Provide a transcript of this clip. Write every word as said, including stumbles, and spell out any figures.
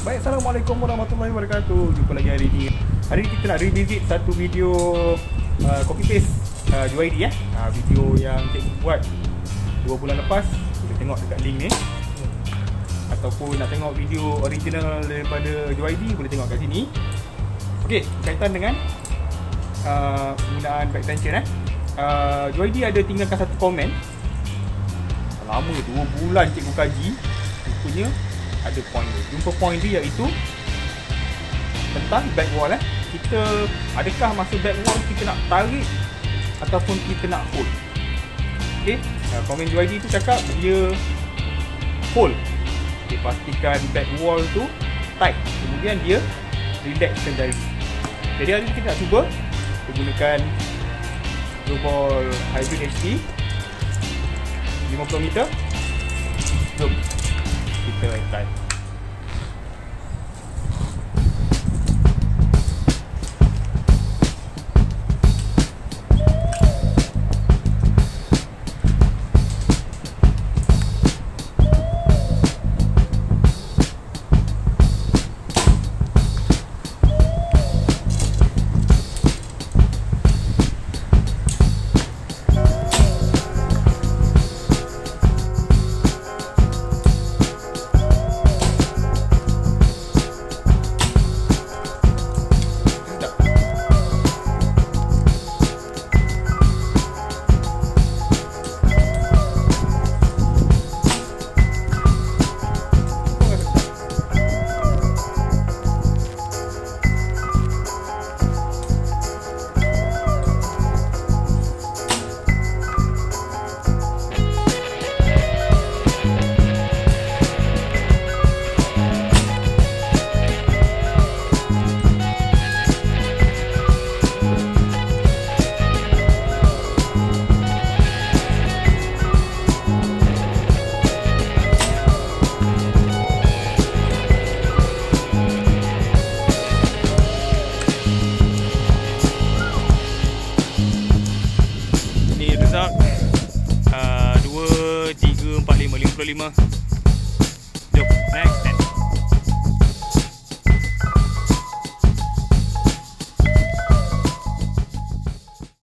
Baik, Assalamualaikum warahmatullahi wabarakatuh. Jumpa lagi hari ini. Hari ini kita nak revisit satu video uh, copy paste uh, J Y D ya. Uh, video yang cikgu buat dua bulan lepas. Boleh tengok dekat link ni. Ataupun nak tengok video original daripada J Y D, boleh tengok kat sini. Okey, berkaitan dengan uh, penggunaan back tension eh. Uh, J Y D ada tinggalkan satu komen. Lama dua bulan cikgu kaji, rupanya ada point dia. Jumpa point dia iaitu tentang back wall eh. Kita adakah masa back wall kita nak tarik ataupun kita nak hold. Okey, uh, komen J Y D tu cakap dia hold. Dia pastikan back wall tu tight, kemudian dia relaxkan jari. Jadi hari ni kita nak cuba menggunakan global hybrid H T lima puluh meter. Jom kita try. Uh, dua, tiga, empat, lima, lima puluh lima. Jom, next.